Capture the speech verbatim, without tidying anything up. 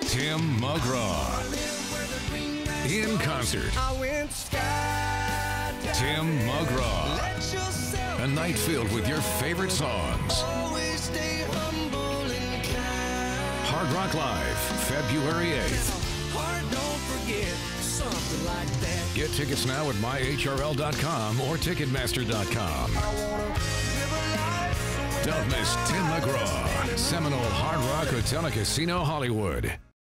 Tim McGraw. In concert. Tim McGraw. A night filled with your favorite songs. Hard Rock Live, February eighth. Get tickets now at my H R L dot com or ticketmaster dot com. Don't miss Tim McGraw, Seminole Hard Rock Hotel and Casino, Hollywood.